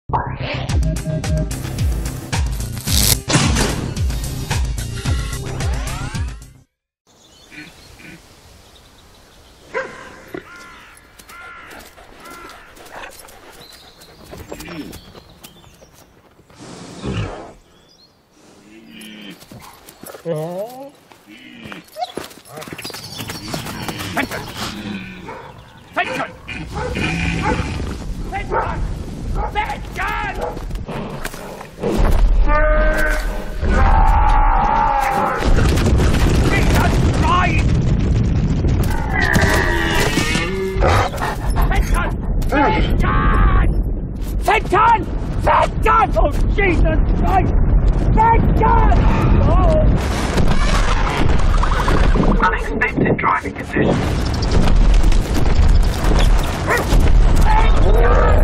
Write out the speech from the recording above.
Fenton! Fenton! Fenton! Fenton! Jesus Christ! Fenton! Fenton! Fenton! Fenton! Oh, Jesus Christ! Fenton! Oh! Unexpected driving conditions. Fenton!